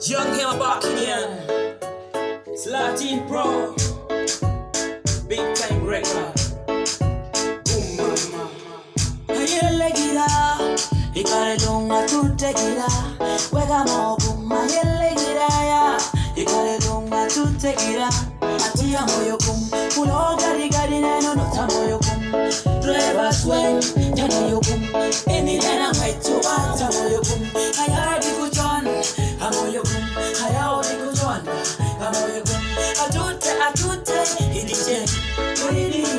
Young him back again. It's Latin Pro. Big time record. Boom mama. Ayelegira, ikare dunga tutegira. Wega mobu, ayelegira ya. Ikare dunga tutegira. Atia moyo kum, ulo gari gari neno nota moyo kum. Driver swing, jana moyo kum. Eni nena mwetu ata moyo kum. Ayadi kuchwana, amoyo kum. Ayadi kuchwana, amoyo kum. Atute, atute, idije, idije.